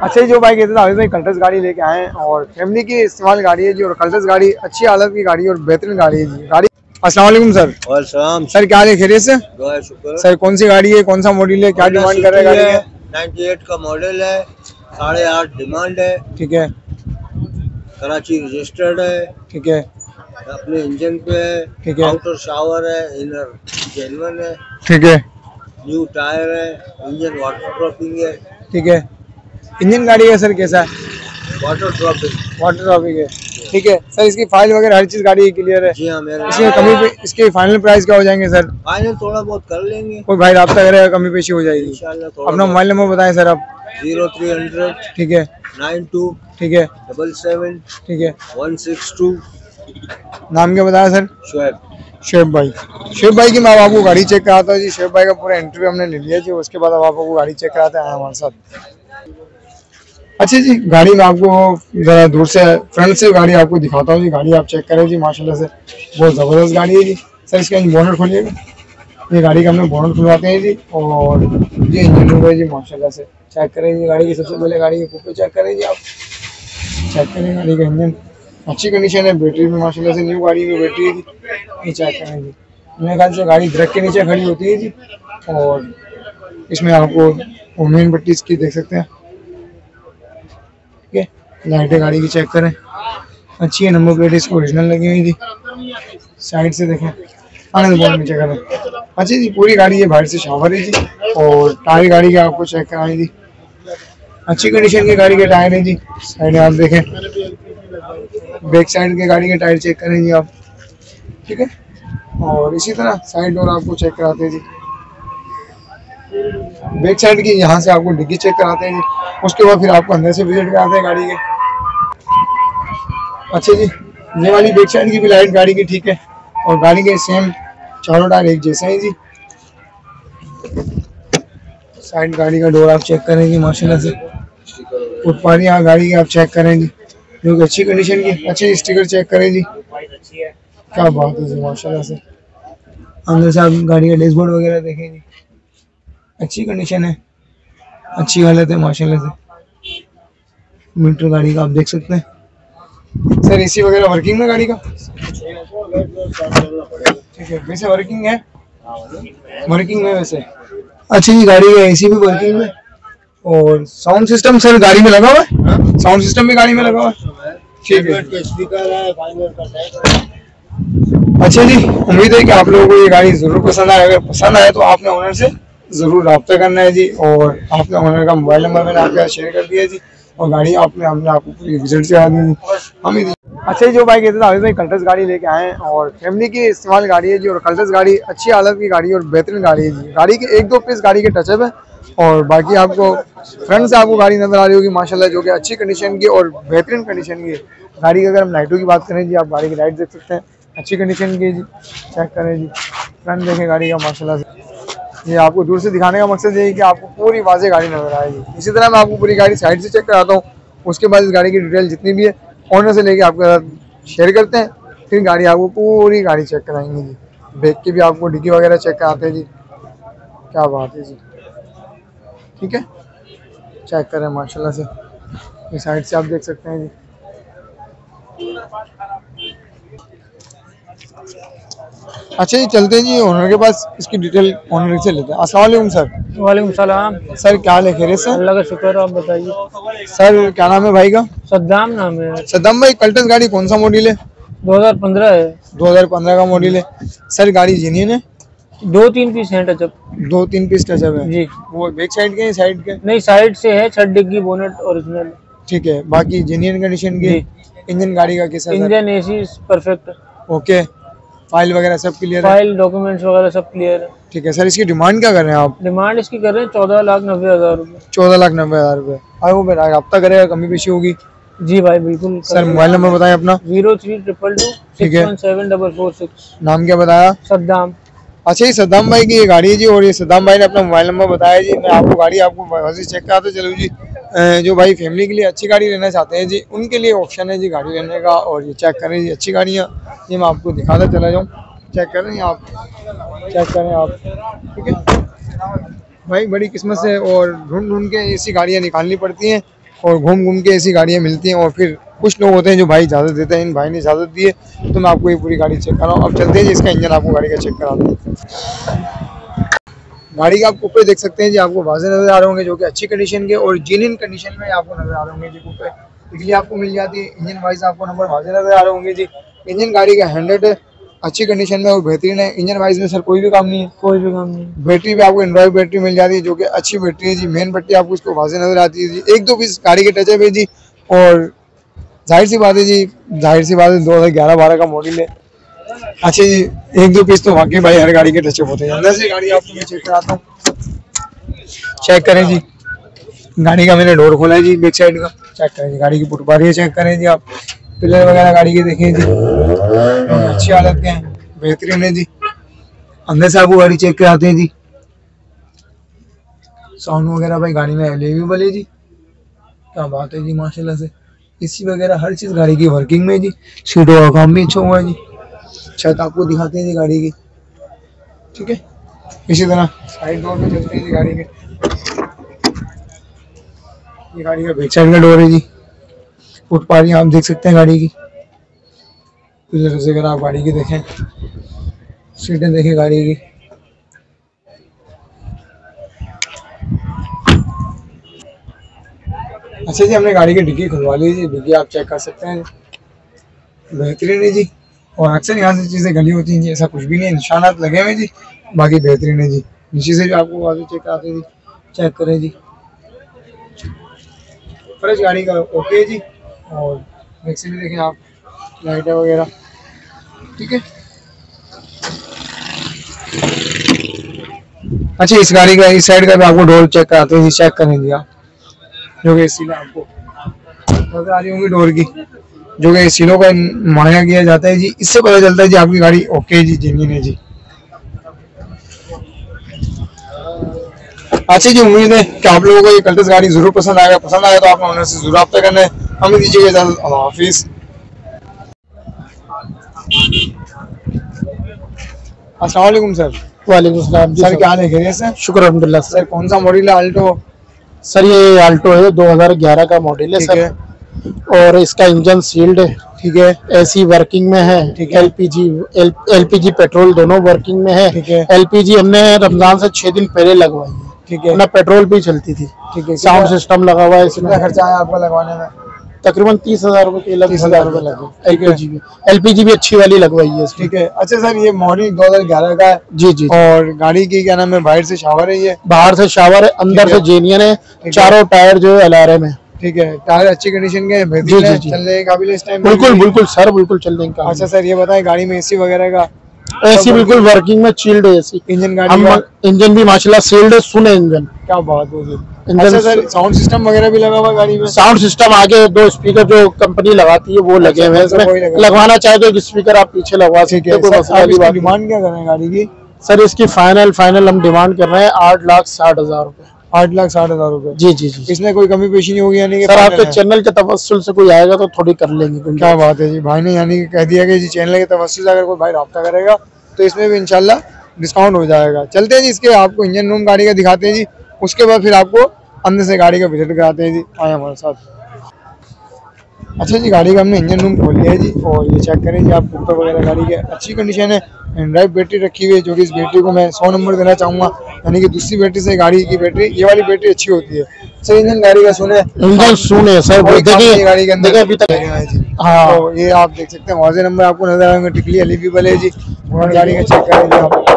अच्छा जो बाइक कहते थे अभी भाई कल्टस गाड़ी लेके आए हैं और फैमिली की इस्तेमाल गाड़ी है जी। और कल्टस गाड़ी अच्छी हालत की गाड़ी है और बेहतरीन गाड़ी है जी। गाड़ी अस्सलाम वालेकुम सर। वालेकुम सर क्या हाल है, खैरियत से? शुक्र। सर कौन सी गाड़ी है, कौन सा मॉडल है, क्या डिमांड कर रहा है गाड़ी है? 98 का मॉडल है, 8.5 डिमांड है। ठीक है, कराची रजिस्टर्ड है। ठीक है, अपने इंजन पे है। ठीक है, आउटर शावर है, इनर जेन्युइन है। ठीक है, न्यू टायर है, इंजन वाटर ड्रॉपिंग है। ठीक है। इंजन गाड़ी है सर, कैसा है? Water dropping. वाटर ड्रॉपिंग है, ठीक है। सर इसकी फाइल वगैरह हर चीज गाड़ी क्लियर है? जी हाँ मेरे। इसमें कमी पे इसके फाइनल प्राइस क्या हो जाएंगे सर? फाइनल थोड़ा बहुत कर लेंगे, कोई भाई राब्ता करेगा कमी पेशी हो जाएगी इंशाल्लाह। अपना मोबाइल नंबर बताएं सर आप। 0300 ठीक है, 92 ठीक है, 77 ठीक है। 162। नाम क्या बताया सर? शुएब। शेब भाई। शेब भाई की मैं आपको गाड़ी चेक कराता हूँ जी। शेब भाई का पूरा इंटरव्यू हमने ले लिया जी, उसके बाद अब आपको गाड़ी चेक कराते हैं हमारे साथ। अच्छा जी, गाड़ी में आपको जरा दूर से फ्रंट से गाड़ी आपको दिखाता हूँ जी। गाड़ी आप चेक करें जी, माशाल्लाह से बहुत ज़बरदस्त गाड़ी है जी। सर इसका बोनट खोलिएगा, ये गाड़ी का हमने बोनट खुलवाते हैं जी। और ये इंजन रूम है जी, माशाल्लाह से चेक करें जी गाड़ी की। सबसे पहले गाड़ी के ऊपर चेक करें जी, आप चेक करें गाड़ी का इंजन अच्छी कंडीशन है। बैटरी में माशाल्लाह से न्यू गाड़ी में बैटरी है जी, ये चेक करें जी। मेरे ख्याल से गाड़ी दरख्त के नीचे खड़ी होती है जी। और इसमें आपको मेन पट्टी इसकी देख सकते हैं, लाइटें गाड़ी की चेक करें अच्छी है। नंबर प्लेट इसको ओरिजिनल लगी हुई थी। साइड से देखें, आनंद बहुत नीचे करें। अच्छी जी, पूरी गाड़ी है, बाहर से शावर है जी। और टायर गाड़ी के आपको चेक कराएं जी, अच्छी कंडीशन की गाड़ी के टायर है जी। साइड आप देखें, बैक साइड के गाड़ी के टायर चेक करें जी आप, ठीक है। और इसी तरह साइड डोर आपको चेक कराते हैं जी। बैक साइड की यहाँ से आपको डिग्गी चेक कराते हैं जी। उसके बाद फिर आपको अंदर से विजिट कराते हैं गाड़ी के। अच्छा जी, ये वाली बैक साइड की भी लाइट गाड़ी की ठीक है। और गाड़ी के सेम चारों टायर एक जैसे हैं जी। साइड गाड़ी का डोर आप चेक करें जी, माशाल्लाह से फुटपारी यहाँ गाड़ी की आप चेक करें जी, जो कि अच्छी कंडीशन की। अच्छी स्टिकर चेक करें जी, क्या बात है जी, माशाल्लाह से। अंदर से आप गाड़ी का डैशबोर्ड वगैरह देखें जी, अच्छी कंडीशन है, अच्छी हालत है माशाल्लाह से। मीटर गाड़ी का आप देख सकते हैं। सर एसी वगैरह वर्किंग में गाड़ी का? ठीक है, वैसे वर्किंग है, वर्किंग में वैसे। अच्छा जी, गाड़ी का एसी भी वर्किंग में। और साउंड सिस्टम सर गाड़ी में लगा हुआ है? साउंड सिस्टम भी गाड़ी में लगा हुआ है, ठीक है। अच्छा जी, उम्मीद है कि आप लोगों को ये गाड़ी जरूर पसंद आए। अगर पसंद आए तो आपने ओनर से जरूर रब्ता करना है जी। और आपने ओनर का मोबाइल नंबर मैंने आपके साथ शेयर कर दिया जी। और गाड़ी हमने आपको पूरी विजिट से आ दी हमें। अच्छा जो भाई कहते थे अभी भाई कल्टस गाड़ी लेके आए हैं और फैमिली की इस्तेमाल गाड़ी है जी। और कल्टस गाड़ी अच्छी हालत की गाड़ी है और बेहतरीन गाड़ी है जी। गाड़ी के एक दो पीस गाड़ी के टचअप है और बाकी आपको फ्रंट से आपको गाड़ी नजर आ रही होगी माशाल्लाह, जो कि अच्छी कंडीशन की और बेहतरीन कंडीशन की है गाड़ी की। अगर हम लाइटों की बात करें जी, आप गाड़ी की लाइट देख सकते हैं, अच्छी कंडीशन की है जी। चेक करें जी, फ्रंट देखें गाड़ी का माशाल्लाह से। ये आपको दूर से दिखाने का मकसद ये है कि आपको पूरी वाज़ेह गाड़ी नजर आएगी। इसी तरह मैं आपको पूरी गाड़ी साइड से चेक कराता हूँ, उसके बाद इस गाड़ी की डिटेल जितनी भी है ऑनर से लेके आपके साथ शेयर करते हैं। फिर गाड़ी आपको पूरी गाड़ी चेक कराएंगे जी। बैक की भी आपको डिग्गी वगैरह चेक कराते हैं जी, क्या बात है जी, ठीक है। चेक करें माशाल्लाह से, ये साइड से आप देख सकते हैं जी। अच्छा जी, चलते हैं जी ओनर के पास, इसकी डिटेल ओनर से लेते हैं। अस्सलाम वालेकुम सर। वालेकुम सलाम। सर क्या हाल है, खैरियत से? अल्लाह का शुक्र, आप बताइए। सर क्या नाम है भाई का? सद्दाम नाम है। सद्दाम भाई, कल्टस गाड़ी कौन सा मॉडल है? 2015 है। 2015 का मॉडल है। सर गाड़ी जेन्युइन है? 2-3 पीस हैं टचअप। 2-3 पीस टचअप है जी। वो बैक साइड के साइड के? नहीं, साइड से है, छत डिग्गी बोनेट ओरिजिनल। ठीक है, बाकी जेन्युइन कंडीशन की। इंजन गाड़ी का कैसा? Engine AC perfect. Okay, file वगैरह सब क्लियर है? फाइल डॉक्यूमेंट्स वगैरह सब क्लियर है। ठीक है सर, इसकी डिमांड क्या कर रहे हैं आप? डिमांड इसकी कर रहे हैं 14,90,000 रुपये। 14,90,000 रुपये। आगे वो रब्ता करेगा, कमी पेशी होगी? जी भाई बिल्कुल। सर मोबाइल नंबर बताएं अपना। 0322261746। नाम क्या बताया? सद्दाम। अच्छा, ये सद्दाम भाई की ये गाड़ी है जी। और ये सद्दाम भाई ने अपना मोबाइल नंबर बताया जी। मैं आपको गाड़ी आपको चेक कराते चलूँ जी। जो भाई फैमिली के लिए अच्छी गाड़ी लेना चाहते हैं जी, उनके लिए ऑप्शन है जी गाड़ी लेने का। और ये चेक करें जी, अच्छी गाड़ियाँ ये मैं आपको दिखाता चला जाऊँ। चेक करें आप, चेक करें आप, ठीक है भाई। बड़ी किस्मत से और ढूंढ ढूंढ के ऐसी गाड़ियाँ निकालनी पड़ती हैं और घूम घूम के ऐसी गाड़ियाँ मिलती हैं। और फिर कुछ लोग होते हैं जो भाई इजाज़त देते हैं, इन भाई ने इजाज़त दी है तो मैं आपको ये पूरी गाड़ी चेक कर रहा हूँ। अब चलते हैं जी, इसका इंजन आपको गाड़ी का चेक कराते हैं। गाड़ी का आप कुप्पे देख सकते हैं जी, आपको वाज़ेह नज़र आ रहे होंगे जो कि अच्छी कंडीशन के और जेन्युइन कंडीशन में आपको नज़र आ रहे होंगे जी। कुप्पे बिजली आपको मिल जाती है, इंजन वाइज आपको नंबर वाज़ेह नज़र आ रहे होंगे जी। इंजन गाड़ी का 100 है, अच्छी कंडीशन में और बेहतरीन है। इंजन वाइज में सर कोई भी काम नहीं है, कोई भी काम नहीं। बैटरी पे आपको एंड्रॉइड बैटरी मिल जाती है जो कि अच्छी बैटरी है जी। मेन बैटरी आपको इसको वाज़ेह नज़र आती है जी। एक दो पीस गाड़ी के टचअप है जी, और जाहिर सी बात है जी, जाहिर सी बात है 2011-12 का मॉडल है। अच्छा जी, एक दो पीस तो वाकई भाई हर गाड़ी के टचअप होते हैं। अंदर से गाड़ी आपको मैं चेक कराता हूँ, चेक करें जी। गाड़ी का मैंने डोर खोला है जी, बैक साइड का चेक करें जी। गाड़ी की पुटबारी चेक करें जी आप, पिलर वगैरह गाड़ी के देखें जी, अच्छी हालत के हैं, बेहतरीन है जी। अंदर से आपको गाड़ी चेक कराते हैं जी। साउंड वगैरह भाई गाड़ी में अवेलेबल है जी, क्या बात है जी माशाल्लाह से। एसी वगैरह हर चीज़ गाड़ी की वर्किंग में जी। सीटों का काम भी अच्छा हुआ है जी। छत आपको दिखाते हैं जी गाड़ी की, ठीक है। इसी तरह साइड डोर में चलते हैं जी गाड़ी के। ये गाड़ी का बैक साइड का डोर है जी। फुटपाथ आप देख सकते हैं गाड़ी की, पिलर से अगर आप गाड़ी की देखें, सीटें देखें गाड़ी की। अच्छा जी, हमने गाड़ी की डिग्गी खुलवा ली जी। डिग्गी आप चेक कर सकते हैं, बेहतरीन है जी। और अक्सर यहाँ से चीज़ें गली होती हैं जी, ऐसा कुछ भी नहीं है, निशानात लगे हुए हैं जी, बाकी बेहतरीन है जी। नीचे से भी आपको वाज़ेह चेक कराते हैं जी, चेक करें जी। फ्रेश गाड़ी का ओके है जी। और बैक से भी देखें आप, लाइटें वगैरह, ठीक है। अच्छा, इस गाड़ी का इस साइड का भी आपको डोर चेक कराते हैं जी, चेक करें जी आप, जो कि सीला आपको नजर आ रही होंगी डोर की, जो कि सीलों का मुहैया किया जाता है जी। इससे पता चलता है जी आपकी गाड़ी ओके है जी, जेन्युइन है जी। अच्छा जी, उम्मीद है कि आप लोगों को ये कल्टस गाड़ी जरूर पसंद आएगा। पसंद आया तो आपने ओनर से जरूर रब्ता करना है। हमें दीजिएगा इजाजत, अल्लाह हाफिज। अस्सलाम वालेकुम सर। वालेकुम सलाम सर क्या हाल है, खैरियत से? शुक्र अल्हम्दुलिल्लाह सर। सर कौन सा मॉडल है अल्टो? सर ये आल्टो है, 2011 का मॉडल है ठीक सर। है, और इसका इंजन सील्ड है, ठीक है, एसी वर्किंग में है, ठीक है। एलपीजी पेट्रोल दोनों वर्किंग में है। ठीक है, एलपीजी हमने रमजान से 6 दिन पहले लगवाई है, ठीक है, ना पेट्रोल भी चलती थी। ठीक है। साउंड सिस्टम लगा हुआ है इसमें। कितना खर्चा आया आपका लगवाने में? तकरीबन 30,000 रुपए के, 30,000 रुपए लगे। एलपीजी भी अच्छी वाली लगवाई है इसमें। ठीक है। अच्छा सर, ये मॉडल 2011 का है जी जी। और गाड़ी की क्या नाम है, बाहर से शावर है ये? बाहर से शावर है, अंदर ठीक है। से जेनियन है, है। चारों टायर जो है एलआरएम है। ठीक है, टायर अच्छी कंडीशन के हैं, जी, बेहतरीन है, जी। चलने के काबिल है इस टाइम? बिल्कुल बिल्कुल सर, बिल्कुल चल देंगे। अच्छा सर, ये बताएं गाड़ी में एसी वगैरह का? एसी बिल्कुल वर्किंग में, चिल्ड है एसी। इंजन गाड़ी का? इंजन भी माशाल्लाह सील्ड है, सुने इंजन। क्या बात है जी। इंजन अच्छा सर, साउंड सिस्टम वगैरह भी लगा हुआ है गाड़ी में? साउंड सिस्टम आगे 2 स्पीकर जो कंपनी लगाती है वो लगे हुए हैं अच्छा, वही इसमें। लगा। लगवाना चाहे तो एक स्पीकर आप पीछे लगवा सकते हैं, कोई सर, मसला आप वाली इसकी बात नहीं। डिमांड क्या कर रहे हैं गाड़ी की? सर इसकी फाइनल हम डिमांड कर रहे हैं 8,60,000 रुपए। 8,60,000 रुपए? जी जी जी। इसमें कोई कमी पेशी नहीं होगी यानी कि? सर final आपके है? चैनल के तवस्सुल से कोई आएगा तो थोड़ी कर लेंगे। क्या बात है जी, भाई ने यानी कि कह दिया कि जी चैनल के तवस्सुल से अगर कोई भाई रब्ता करेगा तो इसमें भी इंशाल्लाह डिस्काउंट हो जाएगा। चलते हैं जी, इसके आपको इंजन रूम गाड़ी का दिखाते हैं जी, उसके बाद फिर आपको अंदर से गाड़ी का विजिट कराते हैं जी। आए हमारे साथ। अच्छा जी, गाड़ी का हमने इंजन रूम खोल लिया है जी, और ये चेक करें जी आप, ऊपर वगैरह गाड़ी के अच्छी कंडीशन है। एंड्राइड बैटरी रखी हुई है, जो कि इस बैटरी को मैं 100 नंबर देना चाहूँगा, यानी कि दूसरी बैटरी से गाड़ी की बैटरी, ये वाली बैटरी अच्छी होती है। सर इंजन गाड़ी का सुने? इंजन सुने सर, देखिए गाड़ी के अंदर देखिए अभी तक। हाँ तो ये आप देख सकते हैं, वाज़ेह नंबर आपको नजर आएंगे, टिकली अलीबल है जी। और गाड़ी का चेक करेंगे आप।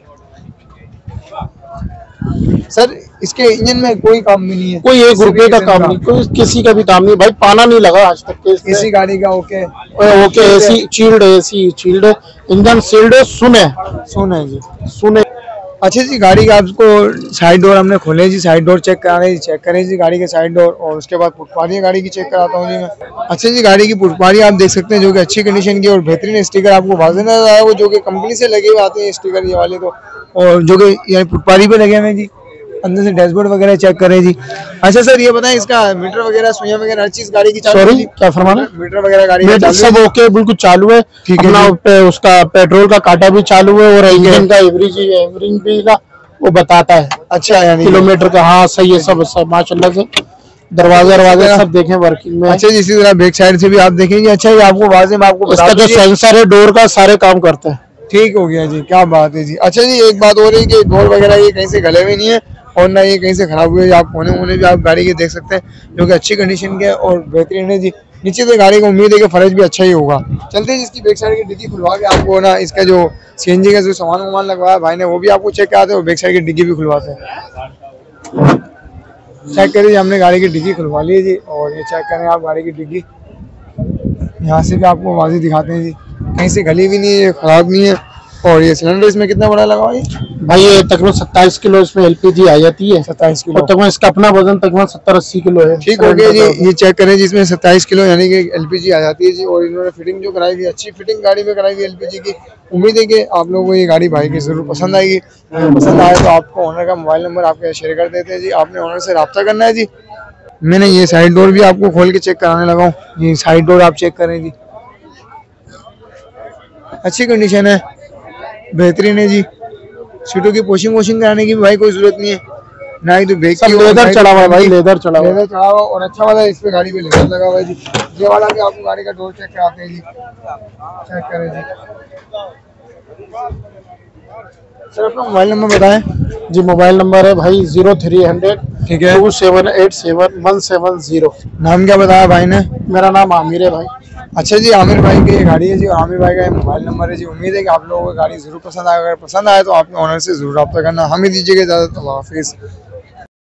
सर इसके इंजन में कोई काम भी नहीं है, कोई 1 रुपए का काम नहीं, कोई किसी का भी काम नहीं भाई, पाना नहीं लगा आज तक के इसमें। इसी गाड़ी का okay? Okay, AC chilled, AC chilled, engine sealed, सुने सुने जी, सुने। अच्छा जी, गाड़ी का आपको साइड डोर हमने खोले जी, साइड डोर चेक करा रहे हैं, चेक करें जी गाड़ी के साइड डोर, और उसके बाद पुटपारी गाड़ी की चेक कराता हूँ जी मैं। अच्छा जी, गाड़ी की पुटपारी आप देख सकते हैं, जो कि अच्छी कंडीशन की और बेहतरीन स्टिकर आपको वाज़ेह नजर आया, वो जो कि कंपनी से लगे हुए आते हैं स्टिकर ये वाले, तो और जो कि यानी पुटपारी पे लगे हुए हैं जी। अंदर से डैशबोर्ड वगैरह चेक करें जी। अच्छा सर, ये बताएं इसका मीटर वगैरह, सुइयां वगैरह, हर चीज गाड़ी की चालू है? सॉरी क्या फरमाना? मीटर वगैरह गाड़ी का मीटर चालू है? सब ओके, बिल्कुल चालू है। ठीक है अपना उसका पेट्रोल का काटा भी चालू है, और इंजन का एवरेज भी ना वो बताता है। अच्छा, यानी किलोमीटर का। हाँ सही है, सब माशाल्लाह से दरवाजे सब देखें वर्किंग में। अच्छा जी, इसी तरह बैक साइड से भी आप देखेंगे। अच्छा जी, आपको वाजे में आपको इसका जो सेंसर है डोर का सारे काम करते हैं। ठीक हो गया जी, क्या बात है जी। अच्छा जी, एक बात और है कि डोर वगैरह ये कहीं से गले हुए नहीं है और ना ये कहीं से खराब हुए। आप कोने वोने भी आप गाड़ी के देख सकते हैं, जो कि अच्छी कंडीशन के और बेहतरीन है जी। नीचे से गाड़ी को उम्मीद है कि फर्ज भी अच्छा ही होगा। चलते हैं जिसकी बैक साइड की डिग्गी खुलवा के आपको ना इसका जो सीएनजी का जो सामान वामान लगवाया भाई ने वो भी आपको चेक कराते हैं और बैक साइड की डिग्गी भी खुलवाते हैं। चेक करिए, हमने गाड़ी की डिग्गी खुलवा ली है जी और ये चेक करें आप गाड़ी की डिग्गी, यहाँ से भी आपको वाज़ी दिखाते हैं जी, कहीं से गली भी नहीं है, खराब नहीं है। और ये सिलेंडर इसमें कितना बड़ा लगा हुआ है भाई? ये तकरीबन 27 किलो इसमें एलपीजी आ जाती है। 27 किलो। और तकरीबन इसका अपना वजन तकरीबन 70-80 किलो है। ठीक हो गया जी, ये चेक करें जी, इसमें 27 किलो यानी कि एलपीजी आ जाती है जी। और इन्होंने फिटिंग जो कराई हुई, अच्छी फिटिंग गाड़ी में कराई हुई एलपीजी की। उम्मीद है कि आप लोगों को ये गाड़ी भाई की जरूर पसंद आएगी। अगर पसंद आए तो आपको ओनर का मोबाइल नंबर आपके शेयर कर देते हैं जी। आपने ओनर से रब्ता करना है जी। मैंने ये साइड डोर भी आपको खोल के चेक कराने लगा हूँ। ये साइड डोर आप चेक करें जी, अच्छी कंडीशन है, बेहतरीन है जी। सीटों की पोशिंग वोशिंग कराने की भी भाई कोई जरूरत नहीं है, ना ही तो ब्रेक की लेदर चढ़ा हुआ है भाई, लेदर चढ़ा हुआ लेदर चढ़ा हुआ और अच्छा वाला इस पे गाड़ी पे लेदर लगा हुआ है जी। ये वाला भी आपको गाड़ी का डोर चेक कराते हैं जी, चेक करें जी। सर अपना मोबाइल नंबर बताएं जी। मोबाइल नंबर है भाई 0300 ठीक है 2787170। नाम क्या बताया भाई ने? मेरा नाम आमिर है भाई। अच्छा जी, आमिर भाई की ये गाड़ी है जी और आमिर भाई का मोबाइल नंबर है जी। उम्मीद है कि आप लोगों को गाड़ी जरूर पसंद आए। अगर पसंद आए तो आपने ओनर से जरूर रब्ता करना। हमें दीजिएगा इजाजत, अल्लाह हाफिज़।